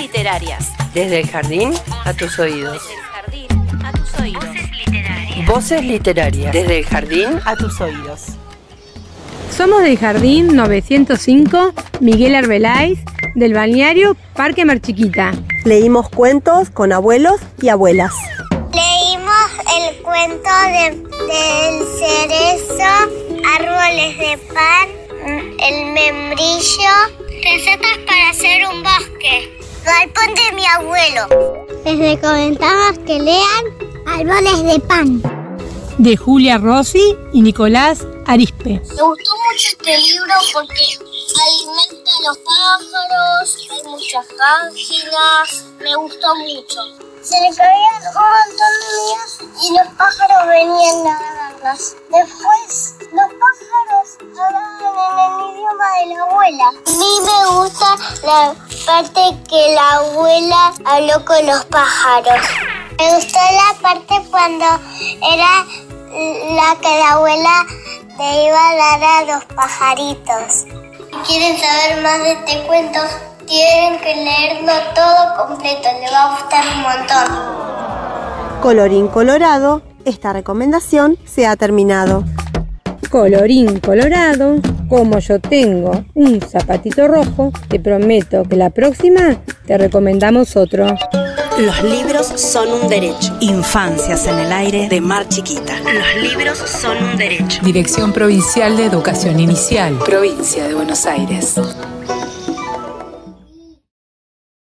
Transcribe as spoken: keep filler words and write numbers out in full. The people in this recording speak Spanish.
literarias. Desde el jardín a tus oídos. Desde el jardín a tus oídos. Voces literarias. Voces literarias. Desde el jardín a tus oídos. Somos del Jardín novecientos cinco Miguel Arbeláez, del balneario Parque Marchiquita. Leímos cuentos con abuelos y abuelas. Leímos el cuento de, del cerezo, árboles de pan, el membrillo, recetas para hacer un bosque, galpón de mi abuelo. Les recomendamos que lean Árboles de pan, De Julia Rossi y Nicolás Arispe. Me gustó mucho este libro porque alimenta a los pájaros, hay muchas páginas, me gustó mucho. Se le caían un montón de días y los pájaros venían a agarrarlas. Después los pájaros hablaban en el idioma de la abuela. A mí me gusta la parte que la abuela habló con los pájaros. Me gustó la parte cuando era la que la abuela le iba a dar a los pajaritos. Si quieren saber más de este cuento, tienen que leerlo todo completo, les va a gustar un montón. Colorín colorado, esta recomendación se ha terminado. Colorín colorado, como yo tengo un zapatito rojo, te prometo que la próxima te recomendamos otro. Los libros son un derecho. Infancias en el aire de Mar Chiquita. Los libros son un derecho. Dirección Provincial de Educación Inicial, Provincia de Buenos Aires.